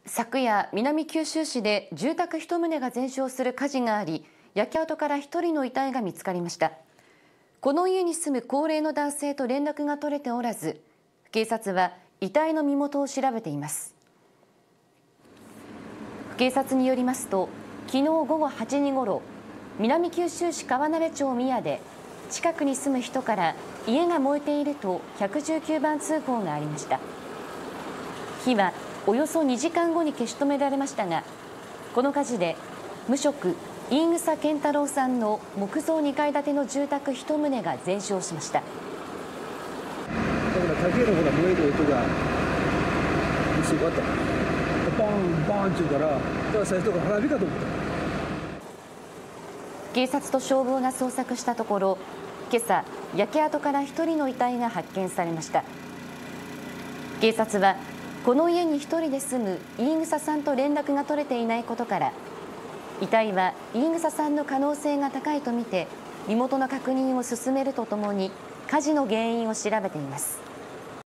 昨夜、南九州市で住宅1棟が全焼する火事があり、焼け跡から1人の遺体が見つかりました。この家に住む高齢の男性と連絡が取れておらず、警察は遺体の身元を調べています。警察によりますと、昨日午後8時ごろ、南九州市川鍋町宮で近くに住む人から家が燃えていると119番通報がありました。火はおよそ2時間後に消し止められましたが、この火事で無職飯草健太郎さんの木造2階建ての住宅1棟が全焼しました。 だから竹のほら燃える音がすごかった。バンバンって言うから、だから最初から花火かと思った。 警察と消防が捜索したところ、今朝焼け跡から1人の遺体が発見されました。警察はこの家に1人で住む飯草さんと連絡が取れていないことから、遺体は飯草さんの可能性が高いとみて身元の確認を進めるとともに火事の原因を調べています。